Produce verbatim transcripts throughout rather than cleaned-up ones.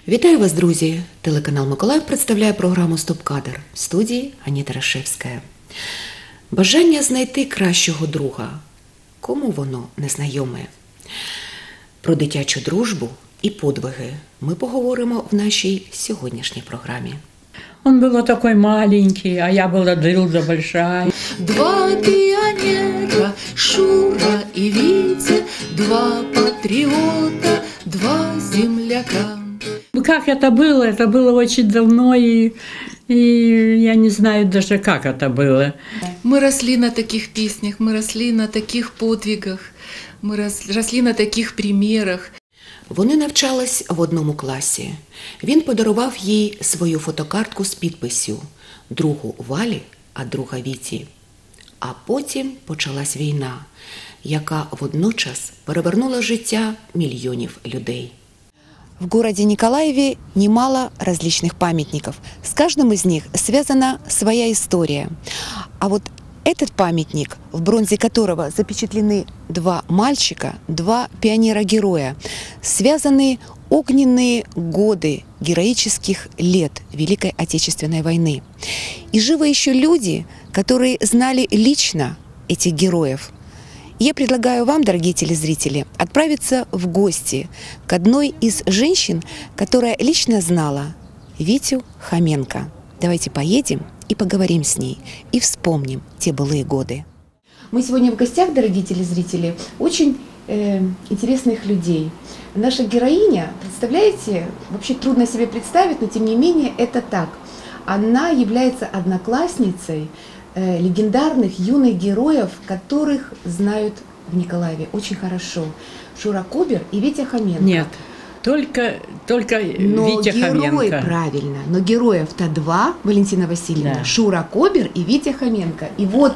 Вітаю вас, друзі! Телеканал Миколаїв представляє програму «Стоп-кадр» в студії Аніта Рашевська. Бажання знайти кращого друга. Кому воно незнайоме? Про дитячу дружбу і подвиги ми поговоримо в нашій сьогоднішній програмі. Он был такой маленький, а я была дылда большая. Два пионера, Шура и Витя, два патриота, два земляка. Как это было? Это было очень давно, и, и я не знаю даже, как это было. Мы росли на таких песнях, мы росли на таких подвигах, мы росли на таких примерах. Вони навчались в одному класі. Він подарував їй свою фотокартку з підписю «Другу Валі, а друга Віті». А потім почалась війна, яка водночас перевернула життя мільйонів людей. В городе Николаеве немало различных памятников. С каждым из них связана своя история. А вот этот памятник, в бронзе которого запечатлены два мальчика, два пионера-героя, связаны огненные годы героических лет Великой Отечественной войны. И живы еще люди, которые знали лично этих героев. Я предлагаю вам, дорогие телезрители, отправиться в гости к одной из женщин, которая лично знала Витю Хоменко. Давайте поедем и поговорим с ней, и вспомним те былые годы. Мы сегодня в гостях, дорогие телезрители, очень э, интересных людей. Наша героиня, представляете, вообще трудно себе представить, но тем не менее это так. Она является одноклассницей э, легендарных юных героев, которых знают в Николаеве очень хорошо. Шура Кобер и Витя Хоменко. Нет, только, только но Витя герои, Хоменко. правильно, но героев-то два, Валентина Васильевна, Да. Шура Кобер и Витя Хоменко. И вот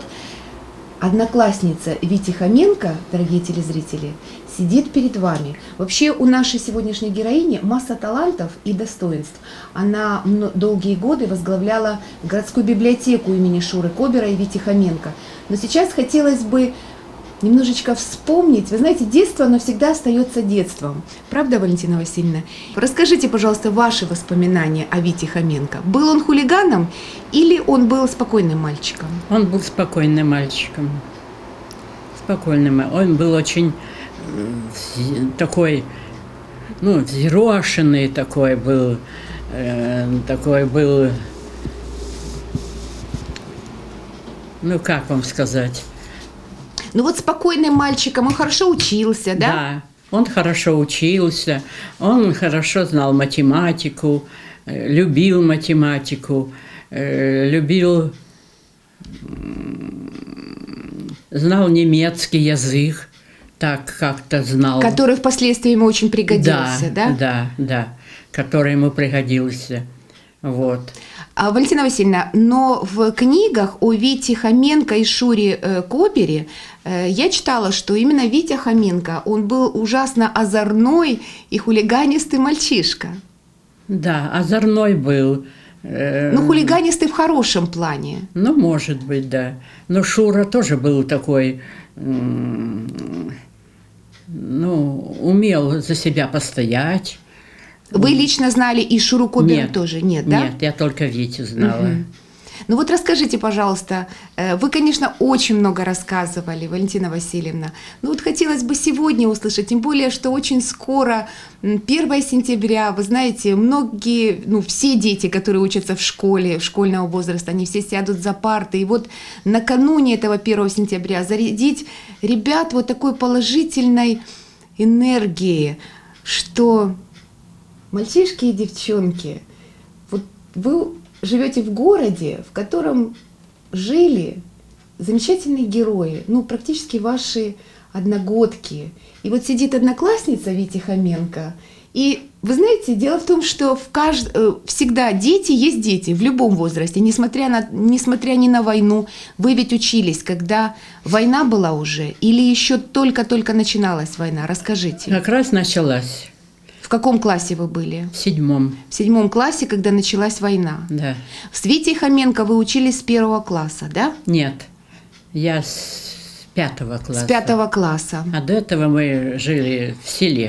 одноклассница Вити Хоменко, дорогие телезрители, сидит перед вами. Вообще у нашей сегодняшней героини масса талантов и достоинств. Она долгие годы возглавляла городскую библиотеку имени Шуры Кобера и Вити Хоменко. Но сейчас хотелось бы немножечко вспомнить. Вы знаете, детство, оно всегда остается детством. Правда, Валентина Васильевна? Расскажите, пожалуйста, ваши воспоминания о Вите Хоменко. Был он хулиганом или он был спокойным мальчиком? Он был спокойным мальчиком. Спокойным. Он был очень э, такой, ну, взъерошенный такой был, э, такой был, ну, как вам сказать? Ну вот спокойным мальчиком, он хорошо учился, да? Да, он хорошо учился, он хорошо знал математику, э, любил математику, э, любил, знал немецкий язык, так как-то знал. Который впоследствии ему очень пригодился, да? Да, да, да, который ему пригодился, вот. А, Валентина Васильевна, но в книгах о Вите Хоменко и Шуре э, Кобере э, я читала, что именно Витя Хоменко, он был ужасно озорной и хулиганистый мальчишка. Да, озорной был. э, Ну, хулиганистый в хорошем плане. Ну, может быть, да. Но Шура тоже был такой, м, ну, умел за себя постоять. Вы лично знали и Шуру Кобера Нет. тоже? Нет, да? Нет, я только Витю знала. Мгм. Ну вот расскажите, пожалуйста, э, вы, конечно, очень много рассказывали, Валентина Васильевна, но вот хотелось бы сегодня услышать, тем более, что очень скоро, м, первое сентября, вы знаете, многие, ну все дети, которые учатся в школе, школьного возраста, они все сядут за парты, и вот накануне этого первого сентября зарядить ребят вот такой положительной энергией, что мальчишки и девчонки, вот вы живете в городе, в котором жили замечательные герои, ну, практически ваши одногодки. И вот сидит одноклассница Вити Хоменко, и вы знаете, дело в том, что в кажд... всегда дети есть дети в любом возрасте, несмотря, на... несмотря ни на войну. Вы ведь учились, когда война была уже, или еще только-только начиналась война? Расскажите. Как раз началась. В каком классе вы были? В седьмом. В седьмом классе, когда началась война. Да. С Витей Хоменко вы учились с первого класса, да? Нет, я с пятого класса. С пятого класса. А до этого мы жили в селе.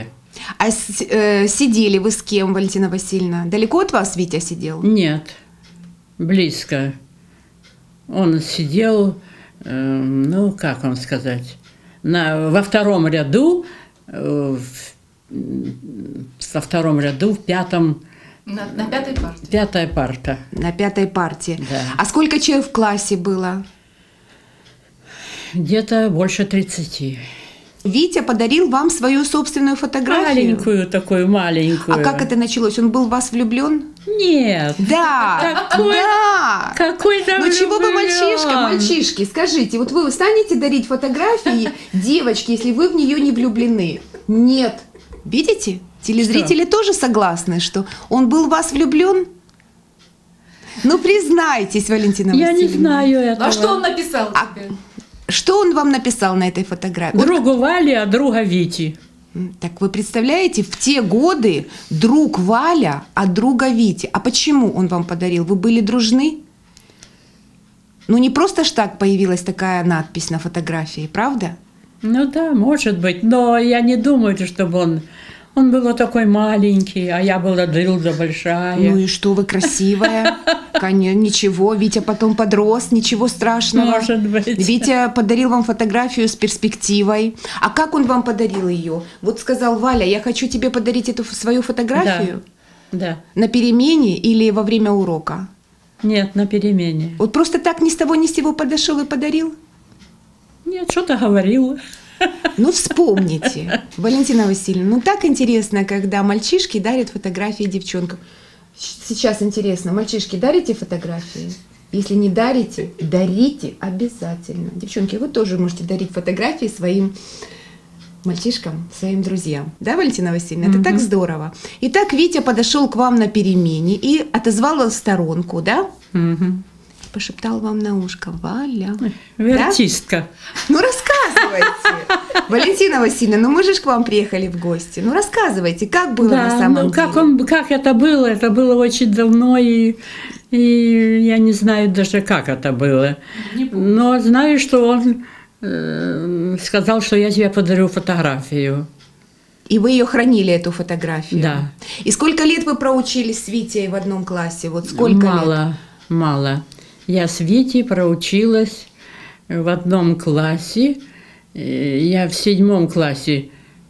А с- э, сидели вы с кем, Валентина Васильевна? Далеко от вас Витя сидел? Нет, близко. Он сидел, э, ну, как вам сказать, на, во втором ряду, э, в, во втором ряду, в пятом, На, на пятой партии. пятая парта. На пятой партии. Да. А сколько человек в классе было? Где-то больше тридцати. Витя подарил вам свою собственную фотографию. Маленькую такую, маленькую. А как это началось? Он был в вас влюблен? Нет. Да, Какой- да. Какой там Ну чего вы, влюблён? мальчишка, мальчишки, скажите, вот вы станете дарить фотографии девочки, если вы в нее не влюблены? Нет. Видите? Телезрители тоже согласны, что он был в вас влюблен? Ну признайтесь, Валентина Я Васильевна. не знаю этого. А что он написал А- тебе? Что он вам написал на этой фотографии? Вот, Другу Вали, а друга Вити. м, так вы представляете, в те годы друг Валя, а друга Вити. А почему он вам подарил? Вы были дружны? Ну не просто ж так появилась такая надпись на фотографии, правда? Ну да, может быть, но я не думаю, чтобы он... Он был вот такой маленький, а я была дылда большая. Ну и что, вы красивая? Конечно, ничего. Витя потом подрос, ничего страшного. Может быть. Витя подарил вам фотографию с перспективой. А как он вам подарил ее? Вот сказал: Валя, я хочу тебе подарить эту ф- свою фотографию. Да. На перемене или во время урока? Нет, на перемене. Вот просто так ни с того ни с сего подошел и подарил? Нет, что-то говорил. Ну, вспомните, Валентина Васильевна, ну так интересно, когда мальчишки дарят фотографии девчонкам. Сейчас интересно, мальчишки, дарите фотографии? Если не дарите, дарите обязательно. Девчонки, вы тоже можете дарить фотографии своим мальчишкам, своим друзьям. Да, Валентина Васильевна? Это так здорово. Итак, Витя подошел к вам на перемене и отозвал вас в сторонку, да? Мгм. Пошептал вам на ушко: Валя. Вертистка. Ну, рассказывайте. Валентина Васильевна, ну мы же ж к вам приехали в гости. Ну, рассказывайте, как было на Да, самом ну как, деле? он, как это было, это было очень давно, и, и я не знаю даже, как это было. Но знаю, что он э, сказал, что я тебе подарю фотографию. И вы ее хранили, эту фотографию? Да. И сколько лет вы проучились с Витей в одном классе? Вот сколько мало, лет? мало. Я с Витей проучилась в одном классе. Э, Я в седьмом классе,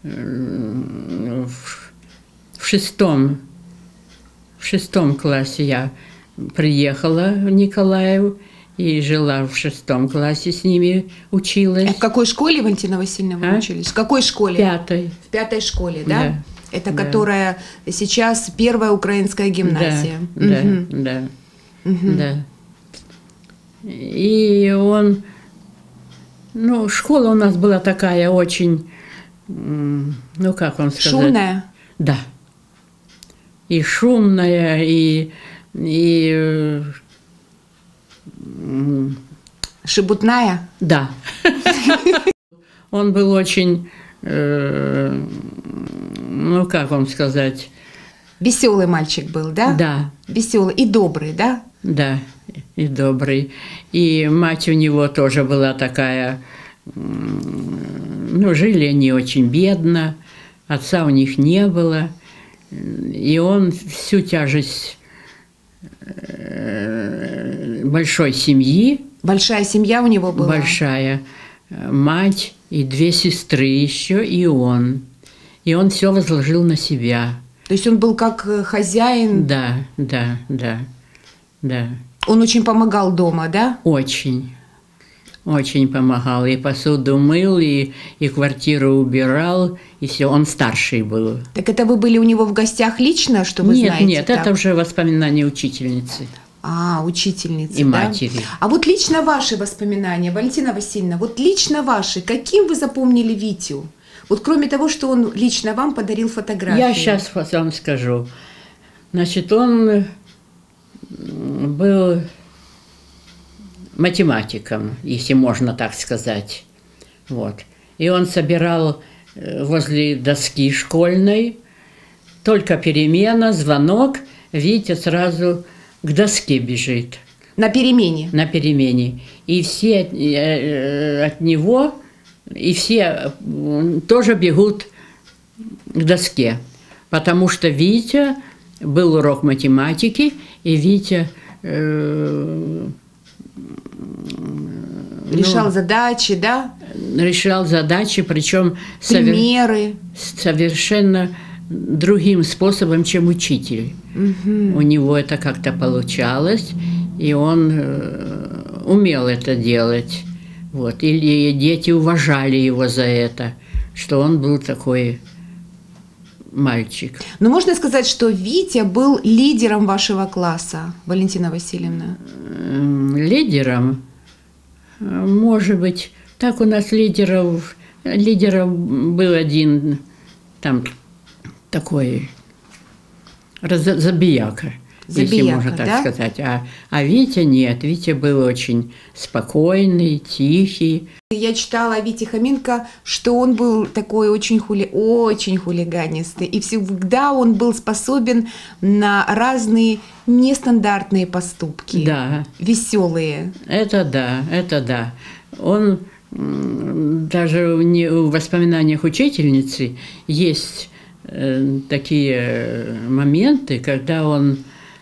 э, в в шестом, в шестом классе я приехала в Николаев и жила в шестом классе с ними, училась. А в какой школе, Валентина Васильевна, вы А? учились? В какой школе? Пятой. В пятой школе, да? Да. Это Да. которая сейчас первая украинская гимназия. Да, Мгм. да, да, Мгм. да. И он, ну, школа у нас была такая очень, м, ну, как вам сказать? Шумная? Да. И шумная, и, и э, м, Шебутная? да. Он был очень, э, ну, как вам сказать? Веселый мальчик был, да? Да. Веселый и добрый, да? Да, и добрый. И мать у него тоже была такая, м, ну, жили они очень бедно, отца у них не было, и он всю тяжесть э, большой семьи, Большая семья у него была? большая, э, мать и две сестры еще, и он. И он все возложил на себя. То есть он был как э, хозяин, Да, да, да, да. он очень помогал дома, да? Очень, очень помогал. И посуду мыл, и, и квартиру убирал, и все. Он старший был. Так это вы были у него в гостях лично, что вы нет, знаете? нет, так? это уже воспоминания учительницы А, учительницы, и да? матери. А вот лично ваши воспоминания, Валентина Васильевна, вот лично ваши, каким вы запомнили Витю? Вот кроме того, что он лично вам подарил фотографию. Я сейчас вам скажу. Значит, он м, был математиком, если можно так сказать. Вот. И он собирал э, возле доски школьной, только перемена, звонок, Витя сразу к доске бежит На перемене. на перемене. И все от, э, от него, и все м, тоже бегут к доске, потому что Витя был урок математики, и Витя э, Решал ну, задачи, да? решал задачи, причем Примеры. совершенно другим способом, чем учитель. Мгм. У него это как-то получалось, и он э, умел это делать. Вот. И дети уважали его за это, что он был такой мальчик. Но можно сказать, что Витя был лидером вашего класса, Валентина Васильевна? Эм, Лидером, э, может быть, так у нас лидеров, лидером был один там такой раз- забияка, если Забияка, можно так да? сказать. А, а Витя нет, Витя был очень спокойный, тихий. Я читала о Вите Хоменко, что он был такой очень, хули... очень хулиганистый, и всегда он был способен на разные нестандартные поступки, Да, веселые. это да, это да. Он м, даже в не- в воспоминаниях учительницы есть э, такие э, моменты, когда он,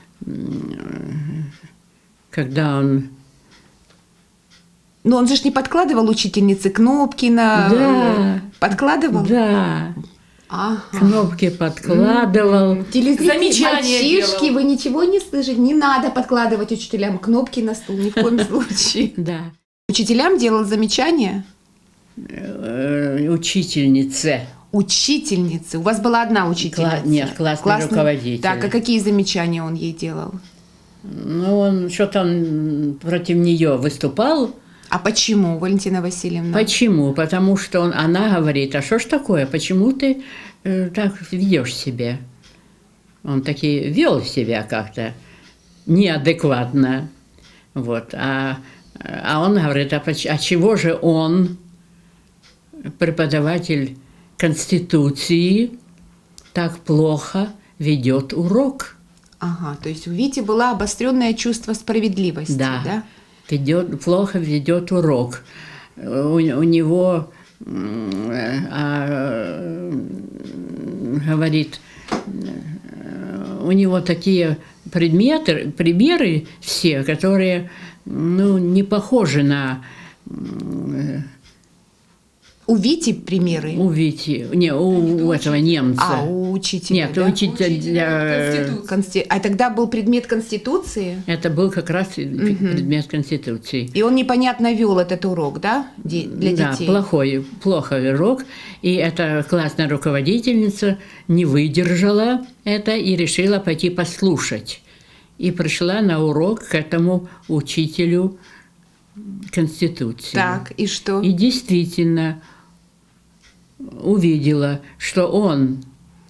м, когда он, Но он же ж не подкладывал учительнице кнопки на... Да. Подкладывал? да, Ага. кнопки подкладывал. Телезрители, Замечания мальчишки, делал. вы ничего не слышите? Не надо подкладывать учителям кнопки на стул, ни в коем случае. Да. Учителям делал замечания? Э, Учительнице. Учительницы. У вас была одна учительница? Кла- нет, классный руководитель. Так, а какие замечания он ей делал? Ну, он что-то он против нее выступал. А почему, Валентина Васильевна? Почему? Потому что он, она говорит, а что ж такое, почему ты э, так ведешь себя? Он таки вел себя как-то неадекватно. Вот. А, а он говорит, а, поч- а чего же он, преподаватель Конституции, так плохо ведет урок? Ага, то есть у Вити было обостренное чувство справедливости, да? Да. Ведет, плохо ведет урок. У, у него м, а, м, говорит, э, у него такие предметы, примеры все, которые ну, не похожи на м, У Вити примеры? у Вити, не, у, у этого немца. А, у учителя, Нет, да? у учителя. Конституции. Консти- А тогда был предмет Конституции, Это был как раз предмет Конституции. и он непонятно вел этот урок, да, де- для Да, детей? плохой, плохо урок. И эта классная руководительница не выдержала это и решила пойти послушать. И пришла на урок к этому учителю Конституции. Так, и что? И действительно увидела, что он,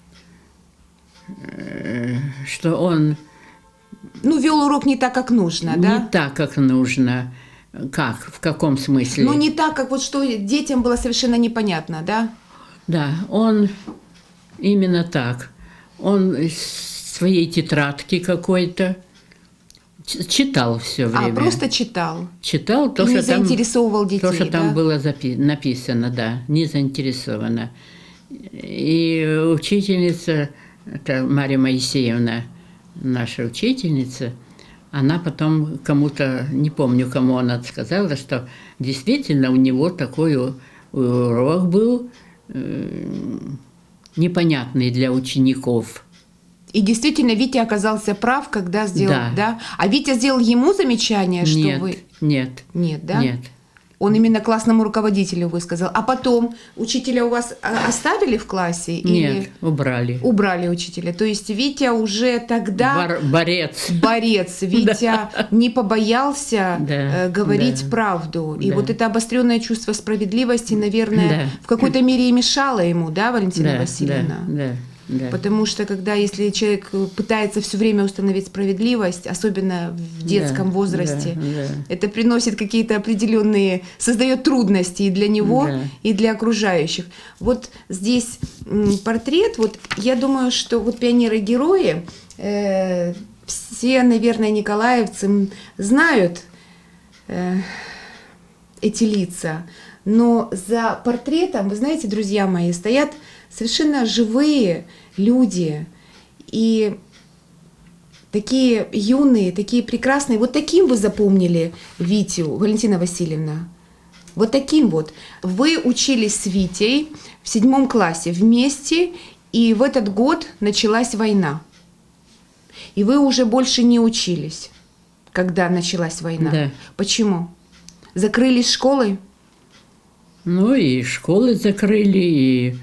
э, что он Ну, вел урок не так, как нужно, да? не так, как нужно. Как? В каком смысле? Ну, не так, как вот что детям было совершенно непонятно, да? Да, он именно так. Он из своей тетрадки какой-то ч- читал все время. А, просто читал. Читал то, И не что там, заинтересовывал детей, то, что там да? было запи- написано, да, не заинтересовано. И учительница, это Марья Моисеевна, наша учительница, она потом кому-то, не помню, кому она сказала, что действительно у него такой у- урок был э, непонятный для учеников. И действительно, Витя оказался прав, когда сделал, Да. да? А Витя сделал ему замечание, что нет, вы... нет, Нет, да? нет. Он именно классному руководителю высказал. А потом учителя у вас а, оставили в классе? Нет, Или убрали. убрали учителя? То есть Витя уже тогда... Бар- борец. Борец. Витя не побоялся Да, э, говорить да. правду. И Да. вот это обостренное чувство справедливости, наверное, Да. в какой-то мере и мешало ему, да, Валентина Да, Васильевна? да, да, да. Потому что когда, если человек пытается все время установить справедливость, особенно в детском Да, возрасте, да, да. это приносит какие-то определенные, создает трудности и для него, Да. и для окружающих. Вот здесь м, портрет, вот я думаю, что вот пионеры-герои, э, все, наверное, николаевцы м, знают э, эти лица, но за портретом, вы знаете, друзья мои, стоят совершенно живые люди и такие юные, такие прекрасные. Вот таким вы запомнили Витю, Валентина Васильевна? Вот таким вот. Вы учились с Витей в седьмом классе вместе, и в этот год началась война. И вы уже больше не учились, когда началась война. Да. Почему? Закрылись школы? Ну и школы закрыли, и...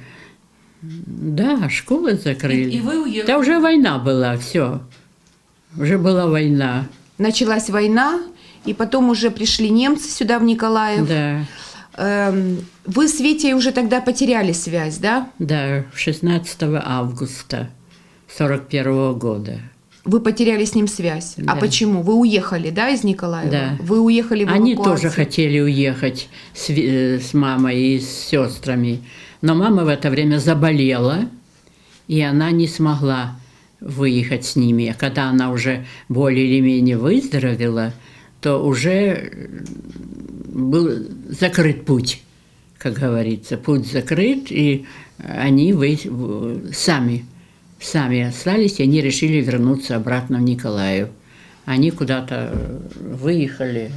Да, школы закрыли. И- и вы уехали? Да уже война была, все. Уже была война. Началась война, и потом уже пришли немцы сюда, в Николаев. Да, Эм, Вы с Витей уже тогда потеряли связь, да? да, шестнадцатого августа сорок первого года. Вы потеряли с ним связь. А Да. почему? Вы уехали, да, из Николаева? Да. Вы уехали в Они эвакуацию? тоже хотели уехать с, Ви- э, с мамой и с сестрами. Но мама в это время заболела, и она не смогла выехать с ними. А когда она уже более или менее выздоровела, то уже э, был закрыт путь, как говорится. Путь закрыт, и они вы, в- сами, сами остались, и они решили вернуться обратно в Николаев. Они куда-то выехали.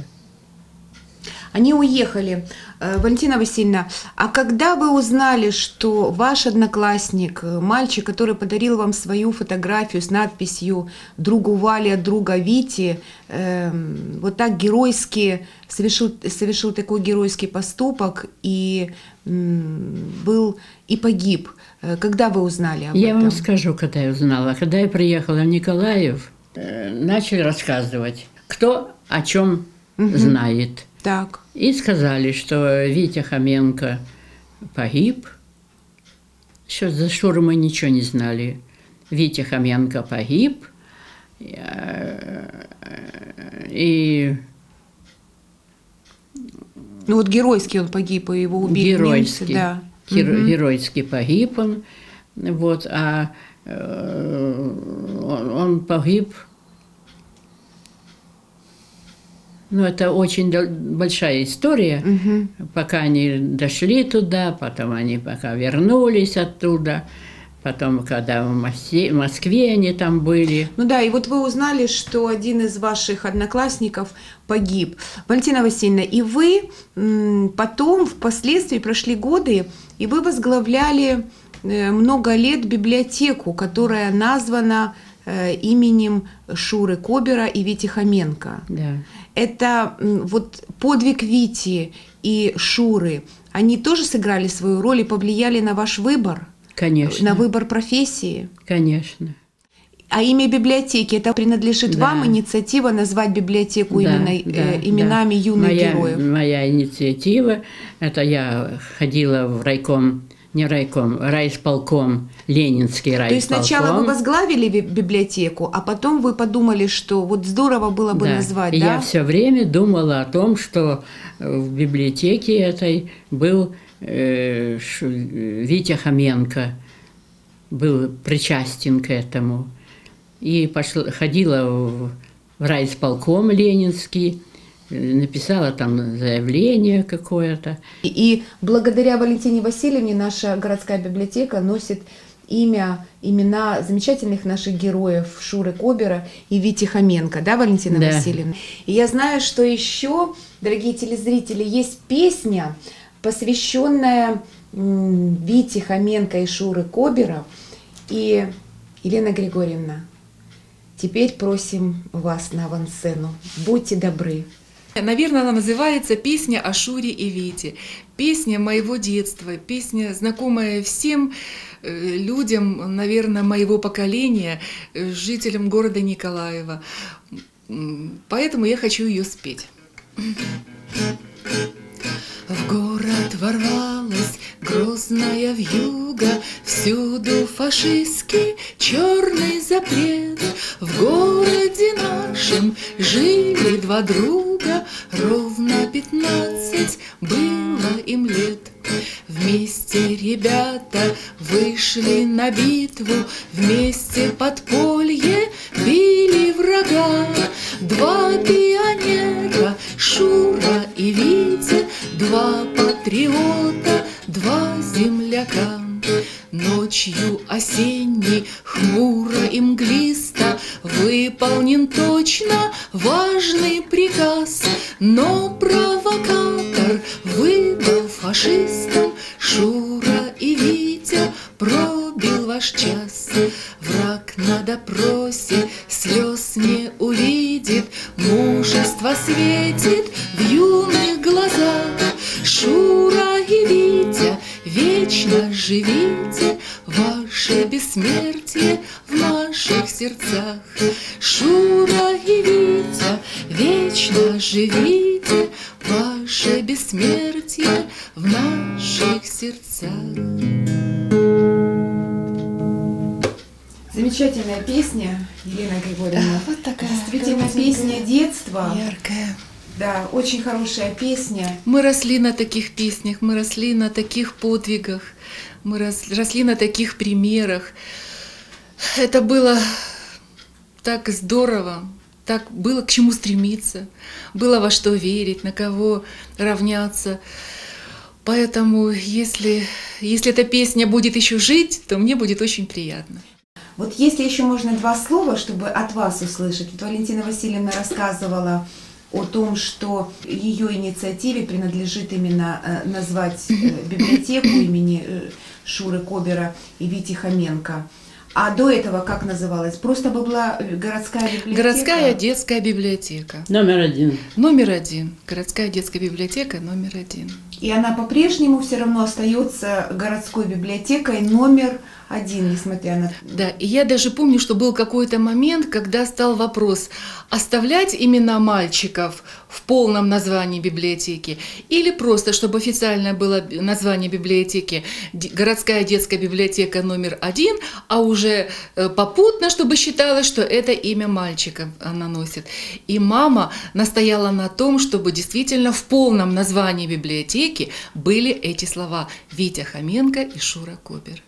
Они уехали. Э, Валентина Васильевна, а когда вы узнали, что ваш одноклассник, э, мальчик, который подарил вам свою фотографию с надписью «Другу Вале от друга Вити», эм, вот так геройски совершил, совершил такой геройский поступок и м, был и погиб? Э, Когда вы узнали об Я этом? вам скажу, когда я узнала. Когда я приехала в Николаев, э, начали рассказывать, кто о чем знает. Так. И сказали, что Витя Хоменко погиб. Еще за Шуру мы ничего не знали. Витя Хоменко погиб. И Ну вот геройски он погиб, и его убили геройски. немцы. Да. Геро- Мгм. Геройски погиб он. Вот, а э, он, он погиб. Ну, это очень дол- большая история. Мгм. Пока они дошли туда, потом они пока вернулись оттуда, потом, когда в Мосе- в Москве они там были. Ну да, и вот вы узнали, что один из ваших одноклассников погиб. Валентина Васильевна, и вы м, потом, впоследствии, прошли годы, и вы возглавляли э, много лет библиотеку, которая названа э, именем Шуры Кобера и Вити Хоменко. Да. Это м, вот подвиг Вити и Шуры, они тоже сыграли свою роль и повлияли на ваш выбор, Конечно. на выбор профессии? Конечно. А имя библиотеки, это принадлежит Да. вам, инициатива назвать библиотеку Да, именно, э, да, именами да. юных моя, героев? Моя инициатива, это я ходила в райком, не райком, райисполком, Ленинский райисполком. То есть сначала вы возглавили ви- библиотеку, а потом вы подумали, что вот здорово было бы Да. назвать, И да? я все время думала о том, что в библиотеке этой был э, Ш- Витя Хоменко, был причастен к этому. И пошла, ходила в, в райисполком Ленинский, э, написала там заявление какое-то. И, и благодаря Валентине Васильевне наша городская библиотека носит имя, имена замечательных наших героев Шуры Кобера и Вити Хоменко, да, Валентина Да. Васильевна? И я знаю, что еще, дорогие телезрители, есть песня, посвященная м, Вите Хоменко и Шуры Кобера. И, Елена Григорьевна, теперь просим вас на авансцену. Будьте добры. Наверное, она называется «Песня о Шуре и Вите». Песня моего детства, песня, знакомая всем э, людям, наверное, моего поколения, э, жителям города Николаева. М, Поэтому я хочу ее спеть. В город ворвалась грозная вьюга, всюду фашистский черный запрет. В городе нашем жили два друга, ровно пятнадцать было им лет. Вместе ребята вышли на битву, вместе подполье били врага. Два пионера, Шура и Витя, два патриота, два земляка. Но Но провокатор выдал фашистам, Шура и Витя пробил ваш час. Враг на допросе слез не увидит, мужество светит в юных глазах. Шура и Витя, вечно живите, ваше бессмертие в наших сердцах. Шура и Витя, вечно живите, ваше бессмертие в наших сердцах. Замечательная песня, Елена Григорьевна. Вот такая Действительно, песня детства. яркая. Да, очень хорошая песня. Мы росли на таких песнях, мы росли на таких подвигах, мы рос- росли на таких примерах. Это было так здорово, так было к чему стремиться, было во что верить, на кого равняться. Поэтому, если, если эта песня будет еще жить, то мне будет очень приятно. Вот если еще можно два слова, чтобы от вас услышать. Вот Валентина Васильевна рассказывала о том, что ее инициативе принадлежит именно э, назвать э, библиотеку имени э, Шуры Кобера и Вити Хоменко. А до этого как называлась? Просто была городская библиотека? Городская детская библиотека. Номер один. Номер один. Городская детская библиотека номер один. И она по-прежнему все равно остается городской библиотекой номер один, несмотря на... Да, и я даже помню, что был какой-то момент, когда стал вопрос, оставлять имена мальчиков в полном названии библиотеки или просто, чтобы официально было название библиотеки городская детская библиотека номер один, а уже попутно, чтобы считалось, что это имя мальчика она носит. И мама настояла на том, чтобы действительно в полном названии библиотеки были эти слова «Витя Хоменко» и «Шура Кобер».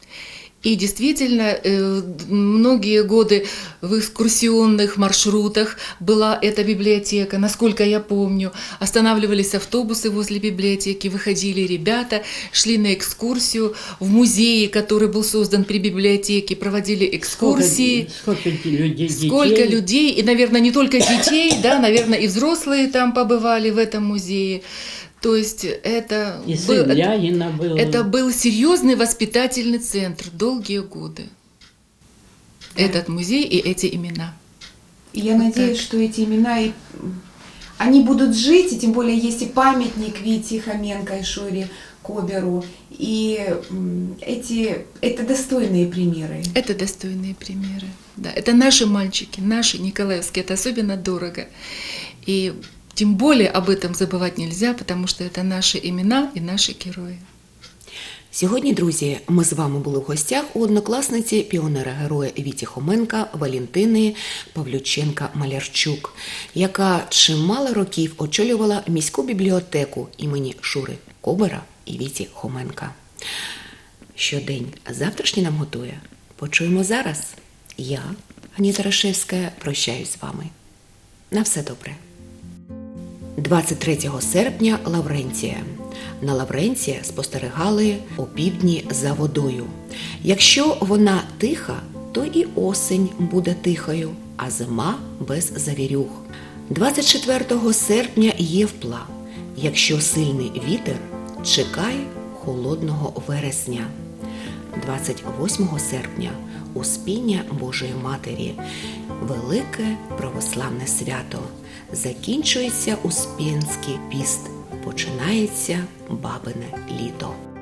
И действительно, многие годы в экскурсионных маршрутах была эта библиотека, насколько я помню. Останавливались автобусы возле библиотеки, выходили ребята, шли на экскурсию в музее, который был создан при библиотеке, проводили экскурсии. Сколько, сколько людей, Сколько детей. людей, и, наверное, не только детей, да, наверное, и взрослые там побывали в этом музее. То есть это И был, сын Ляйна был. это был серьезный воспитательный центр долгие годы. Да. Этот музей и эти имена. И я Вот надеюсь, так. что эти имена, и... они будут жить, и тем более есть и памятник Вите Хоменко и Шуре Коберу. И м, эти, это достойные примеры. Это достойные примеры. Да, это наши мальчики, наши николаевские. Это особенно дорого. И тем более об этом забывать нельзя, потому що це наші імена і наші герої. Сьогодні, друзі, ми з вами були в гостях у однокласниці піонера-героя Віті Хоменка Валентини Павлюченка-Малярчук, яка чимало років очолювала міську бібліотеку імені Шури Кобера і Віті Хоменка. Щодень завтрашній нам готує. Почуємо зараз. Я, Аніта Рашевська, прощаюсь з вами. На все добре. двадцять третього серпня – Лавренція. На Лавренція спостерігали опівдні за водою. Якщо вона тиха, то і осень буде тихою, а зима без завірюх. двадцять четвертого серпня Євпла. Якщо сильний вітер, чекай холодного вересня. двадцять восьмого серпня – Успіння Божої Матері. Велике православне свято. Закінчується Успенський піст, починається бабине літо.